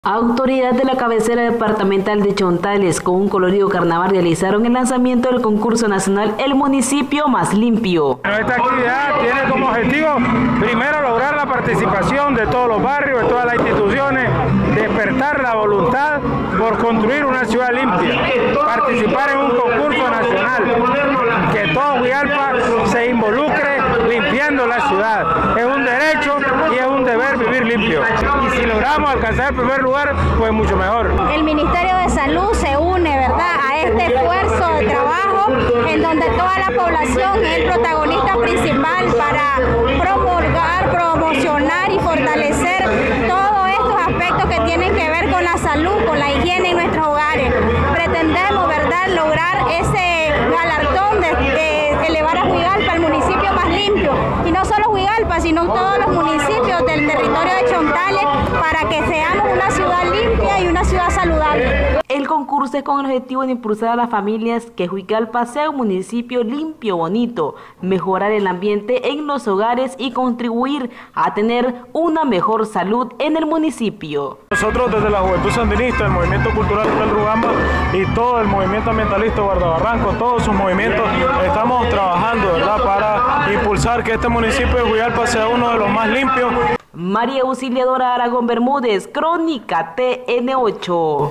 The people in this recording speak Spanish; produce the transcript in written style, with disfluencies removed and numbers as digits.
Autoridades de la cabecera departamental de Chontales con un colorido carnaval realizaron el lanzamiento del concurso nacional El Municipio Más Limpio. Esta actividad tiene como objetivo, primero, lograr la participación de todos los barrios, de todas las instituciones, despertar la voluntad por construir una ciudad limpia, participar en un concurso nacional, que todo Huigalpa se involucre limpiando la ciudad. Es un derecho y es un deber vivir limpio. Y si logramos alcanzar el primer lugar, pues mucho mejor. El Ministerio de Salud se une, ¿verdad?, a este esfuerzo de trabajo en donde toda la población es el protagonista principal para promulgar, promocionar y fortalecer todos estos aspectos que tienen que ver con la salud, con la higiene en nuestros hogares. Pretendemos, ¿verdad?, lograr ese galardón de elevar a Huigalpa al municipio más limpio, y no solo Huigalpa, sino todos los municipios del territorio de Chontales, para que seamos una ciudad limpia y una ciudad saludable. El concurso es con el objetivo de impulsar a las familias que Huigalpa sea un municipio limpio, bonito, mejorar el ambiente en los hogares y contribuir a tener una mejor salud en el municipio. Nosotros desde la Juventud Sandinista, el Movimiento Cultural del Rugamba y todo el movimiento ambientalista Guardabarranco, todos sus movimientos, estamos trabajando, ¿verdad?, para impulsar que este municipio de Huigalpa sea uno de los más limpios. María Auxiliadora Aragón Bermúdez, Crónica TN8.